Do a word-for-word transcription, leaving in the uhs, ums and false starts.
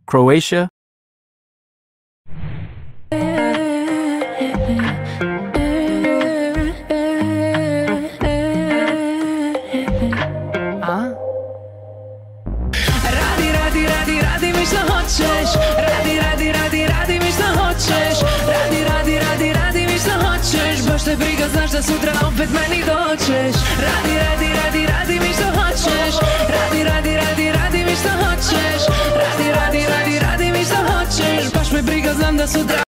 Croatia, Radi, radi, radi, radi mi što hoćeš. Radi, radi, radi, radi mi što hoćeš. Radi, radi, radi, radi mi što hoćeš. Baš te briga, znaš da sutra opet meni doćeš. Radi, radi, radi, radi mi što hoćeš. Radi, radi, radi, radi mi što hoćeš. Radi, radi, radi, radi mi što hoćeš. Baš me briga, znam da sutra